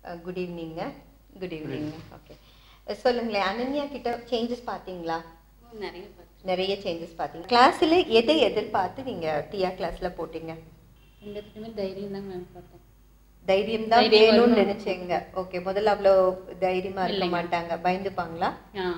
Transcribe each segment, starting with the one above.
Good ஈவினிங்க. Good evening. Okay, சொல்லுங்களேன். அனன்யா கிட்ட சேஞ்சஸ் பார்த்தீங்களா? நிறைய சேஞ்சஸ் பார்த்தீங்க. கிளாஸில் எதை எதிர்பார்த்து நீங்கள் டியா கிளாஸில் போட்டீங்க? தைரியம் தான் மேம் பார்த்தேன். தைரியம் தான் வேணும்னு நினைச்சீங்க. ஓகே, முதல்ல அவ்வளோ தைரியமாக இருக்க மாட்டாங்க, பயந்துப்பாங்களா?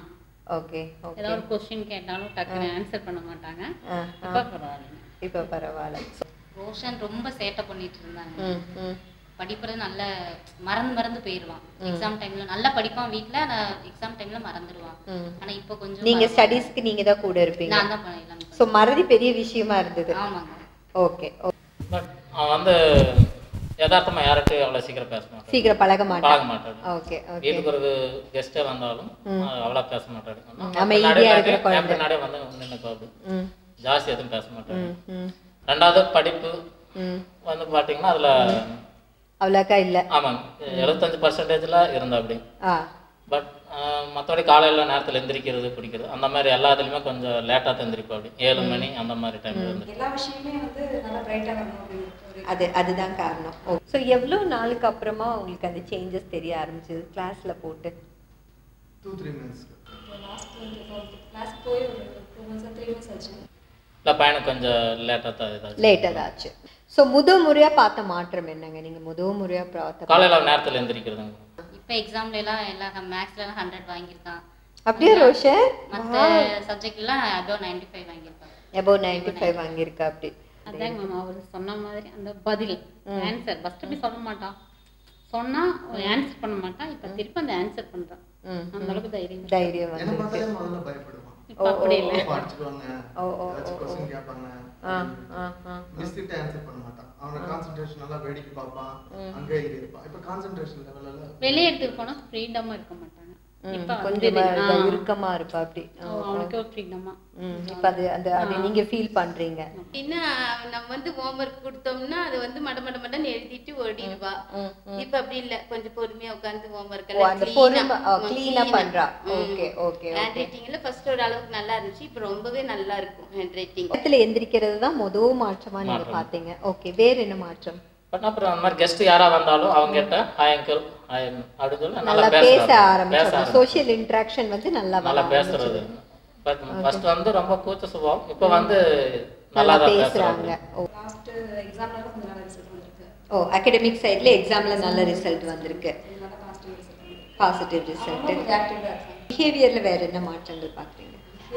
Okay okay. ஏதாவது ஒரு கொஸ்டின் கேட்டாலும் டக்குன்னு ஆன்சர் பண்ண மாட்டாங்க. இப்போ பரவாயில்ல. இப்போ பரவாயில்ல. ரோஷன் ரொம்ப சேட்டை பண்ணிட்டு இருந்தாங்க. படிப்புறது நல்ல மறந்து போயிடுவான். எக்ஸாம் டைம்ல நல்லா படிப்பான் வீட்ல, எக்ஸாம் டைம்ல மறந்துடுவான். ஆனா இப்போ கொஞ்சம் நீங்க ஸ்டடீஸ்க்கு நீங்க தான் கூட இருப்பீங்க. நான் தான் பண்ணலாம். சோ மறதி பெரிய விஷயமா இருந்தது. ஆமாங்க. ஓகே. பட் அவன் வந்து யதார்த்தமா யார்கிட்டயும் அவ்வளவு சீக்கிரம் பேச மாட்டான், சீக்கிரம் பழக மாட்டான். Okay okay. வீட்டுக்கு ஒரு கெஸ்டே வந்தாலும் அவ்வளவு பேச மாட்டாரு. அமைதியா இருக்கிற குழந்தை. முன்னாடியே வந்து நின்று பாப்பு, ஜாஸ்தி எதுவும் பேச மாட்டாரு. ரெண்டாவது படிப்பு வந்து பாத்தீங்கன்னா அதுல அவ்வளோக்கா இல்லை. ஆமாங்க, 75% இருந்தா அப்படி. பட் மற்றபடி காலையில் நேரத்தில் எந்திரிக்கிறது பிடிக்கிறது அந்த மாதிரி எல்லாத்துலேயுமே கொஞ்சம் லேட்டாக எந்திரிப்போம். அப்படி 7 மணி அந்த மாதிரி டைமில் வந்து எல்லா விஷயமே வந்து நல்லா பிரைட்டாக வரணும். அதுதான் காரணம். ஸோ எவ்வளோ நாளுக்கு அப்புறமா உங்களுக்கு அந்த சேஞ்சஸ் தெரிய ஆரம்பிச்சது கிளாஸில் போட்டு? 2-3 months. லாஸ்ட் கிளாஸ் போய் ஒரு 2 months 3 months ஆச்சு. இல்லை, பையனுக்கு கொஞ்சம் லேட்டாக தான் ஆச்சு. ஸோ முறையாக பார்த்த மாற்றம் என்னங்க? நீங்கள் முறையாக பார்த்த காலையில் நேரத்தில் எந்திரிக்கிறதுங்க. இப்போ எக்ஸாம்ல எல்லாம் மேக்ஸ்லாம் 100 வாங்கியிருக்கான். அப்படியே ரோஷன் மற்ற சப்ஜெக்ட்லாம் above 95 வாங்கியிருக்கான். above 95 வாங்கியிருக்கா? அப்படி அதாங்க மேம் அவர் சொன்ன மாதிரி அந்த பதில் ஆன்சர் ஃபர்ஸ்ட் அப்படி சொல்ல மாட்டான், சொன்னா ஆன்சர் பண்ண மாட்டான். இப்போ திருப்பி அந்த ஆன்சர் பண்றான். அந்த அளவுக்கு தைரியம் என்ன பார்த்தாலே முதல்ல பயப்படுவான். இப்போ அப்படி இல்லை. படிச்சுடுவாங்க, ஏதாச்சும் क्वेश्चन கேட்பாங்க, மிஸ்கிட்ட ஆன்சர் பண்ண மாட்டான். அவனோட கான்சென்ட்ரேஷன் நல்லா வேடிக்கை பார்ப்பான், அங்கே இங்கே இருப்பான். இப்போ கான்சென்ட்ரேஷன் லெவலில் வெளியே எடுத்துட்டு போனா ஃப்ரீடமா இருக்க மாட்டாங்க. இப்போ கொஞ்சம் இறுக்கமா இருப்பா. அப்படி அவனுக்கு ஒரு ஃப்ரீடமா. இப்போ அது நீங்க ஃபீல் பண்றீங்க. அப்படின்னா நம்ம வந்து ஹோம்ஒர்க் கொடுத்தோம்னா அது வந்து மடன்னு எழுதிட்டு ஓடிடுவா. இப்ப அப்படி இல்ல, கொஞ்சம் பொறுமையா உட்கார்ந்து ஹோம்ஒர்க் எல்லாம் கிளீனா பண்றா. Okay okay. ஹேண்ட் ரைட்டிங்ல ஃபர்ஸ்ட் ஒரு அளவுக்கு நல்லா இருந்துச்சு, இப்போ ரொம்பவே நல்லா இருக்கும் ஹேண்ட் ரைட்டிங். இடத்துல எந்திரிக்கிறது தான் முதல் மாற்றமா நீங்க பாத்தீங்க. ஓகே, வேற என்ன மாற்றம்? பட் அப்புறம் அந்த மாதிரி கெஸ்ட் யாரா வந்தாலும் அவங்க கிட்ட ஹாய் அங்கிள் ஹாய் அப்படின்னு சொல்லி நல்லா பேச ஆரம்பிச்சாங்க. சோஷியல் இன்டராக்ஷன் வந்து நல்லா பேசுறது. பட் ஃபர்ஸ்ட் வந்து ரொம்ப கூச்ச சுபாவம், இப்போ வந்து நல்லா பேசுறாங்க. லாஸ்ட் எக்ஸாம்ல கொஞ்சம் நல்ல ரிசல்ட் வந்திருக்கு. அகாடமிக் சைடுல எக்ஸாம்ல நல்ல ரிசல்ட் வந்திருக்கு. Positive result. பிஹேவியர்ல வேற என்ன மாற்றங்கள் பாக்குறீங்க?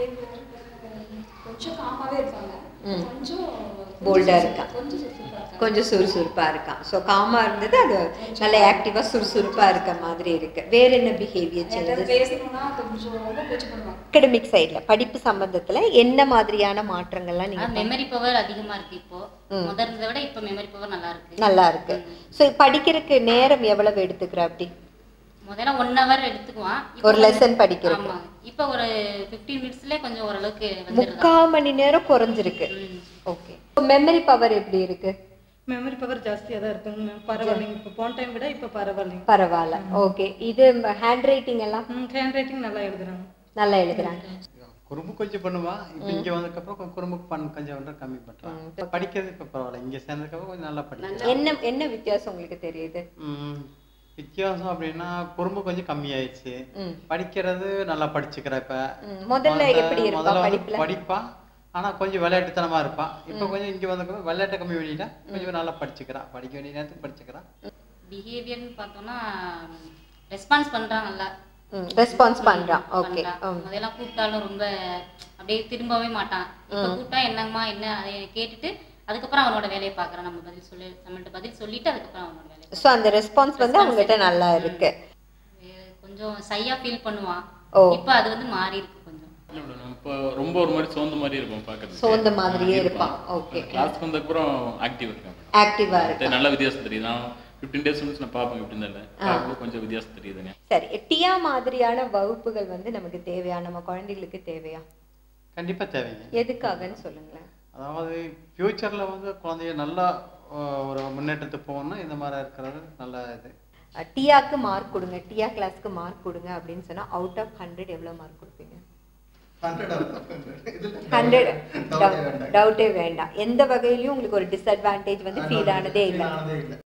கொஞ்சம் காமாவே இருப்பாங்க, கொஞ்சம் போல்டா இருக்கா, கொஞ்சம் சுறுசுறுப்பா இருக்கான். ஸோ காமா இருந்தது, அது நல்ல ஆக்டிவா சுறுசுறுப்பா இருக்க மாதிரி இருக்கு. வேற என்ன பிஹேவியர் சேஞ்சஸ்? பேசணும்னா கொஞ்சம் ரொம்ப கூச்சப்படுவாங்க. அகாடமிக் சைடுல படிப்பு சம்பந்தத்துல என்ன மாதிரியான மாற்றங்கள்லாம் நீங்க? மெமரி பவர் அதிகமா இருக்கு. இப்போ முதல்ல விட இப்போ மெமரி பவர் நல்லா இருக்கு. ஸோ படிக்கிறதுக்கு நேரம் எவ்வளவு எடுத்துக்கிற? அப்படி முதல்ல 1 hour எடுத்துக்குவான் ஒரு லெசன் படிக்கிறது. ஆமா, இப்போ ஒரு 15 minutesல கொஞ்சம் ஓரளவுக்கு வந்துருது. 3/4 மணி நேரம் குறைஞ்சிருக்கு. ஓகே. மெமரி பவர் எப்படி இருக்கு? மெமரி பவர் ஜாஸ்தியா தான் இருக்குங்க மேம். பரவாயில்லைங்க, இப்போ போன டைம் விட இப்போ பரவாயில்லைங்க. பரவாயில்ல. ஓகே. இது ஹேண்ட் ரைட்டிங் எல்லாம்? ஹேண்ட் ரைட்டிங் நல்லா எழுதுறாங்க. நல்லா எழுதுறாங்க. குறும்பு கொஞ்சம் பண்ணுவா. இப்போ இங்கே வந்ததுக்கப்புறம் குறும்பு கொஞ்சம் கம்மி பண்ணுறான். படிக்கிறது இப்போ பரவாயில்ல. இங்கே சேர்ந்ததுக்கப்புறம் கொஞ்சம் நல்லா படிக்கிறேன். என்ன வித்தியாசம் உங்களுக்கு தெரியுது? வித்தியாசம் அப்படின்னா குறும்பு கொஞ்சம் கம்மியாயிடுச்சு, படிக்கிறது நல்லா படிச்சுக்கிறா. இப்ப முதல்ல எப்படி படிப்பா, ஆனா கொஞ்சம் விளையாட்டுத்தனமா இருப்பா. இப்ப கொஞ்சம் இங்க வந்து விளையாட்டை கம்மி பண்ணிட்டா, கொஞ்சம் நல்லா படிச்சுக்கிறா. படிக்க வேண்டிய நேரத்துக்கு படிச்சுக்கிறா. பிஹேவியர்னு பார்த்தோம்னா ரெஸ்பான்ஸ் பண்றான், நல்லா ரெஸ்பான்ஸ் பண்றான். ஓகே. அதெல்லாம் கூப்பிட்டாலும் ரொம்ப அப்படியே திரும்பவே மாட்டான். இப்போ கூப்பிட்டா என்னங்கம்மா என்ன அதை கேட்டுட்டு அதுக்கப்புறம் அவனோட வேலையை பார்க்குறான். நம்மள்ட்ட பதில் சொல்லிட்டு அதுக்கப்புறம் அவனோட வேலையை. ஸோ அந்த ரெஸ்பான்ஸ் வந்து அவங்ககிட்ட நல்லா இருக்கு. கொஞ்சம் சையா ஃபீல் பண்ணுவான். இப்போ அது வந்து மாறி இருக்கு கொஞ்சம். இப்போ ரொம்ப ஒரு மாதிரி சோர்ந்த மாதிரி இருக்கும், பார்க்கறது சோர்ந்த மாதிரியே இருப்பான். ஓகே. கிளாஸ்க்கு வந்த அப்புறம் ஆக்டிவா இருக்கான். ஆக்டிவா இருக்கு. நல்ல வித்தியாசம் தெரியுது. நான் 15 days வந்து நான் பார்ப்பேன், எப்படி இருந்தால கொஞ்சம் வித்தியாசம் தெரியுதுங்க. சரி, டியா மாதிரியான வகுப்புகள் வந்து நமக்கு தேவையா? நம்ம குழந்தைகளுக்கு தேவையா? கண்டிப்பா தேவைங்க. எதுக்காகன்னு சொல்லுங்களேன். அதாவது ஃபியூச்சர்ல வந்து குழந்தைய நல்லா ஒரு முன்னேற்றத்துக்கு போகணும்னா இந்த மாதிரி இருக்கிறது நல்ல இது. டியாக்கு மார்க் கொடுங்க, டியா கிளாஸ்க்கு மார்க் கொடுங்க அப்படின்னு சொன்னா அவுட் ஆஃப் 100 எவ்வளவு மார்க் கொடுப்பீங்க? 100. டவுட்டே வேண்டாம். எந்த வகையிலயும் உங்களுக்கு ஒரு டிஸ்அட்வான்டேஜ் வந்து ஃபீல் ஆனதே இல்லை.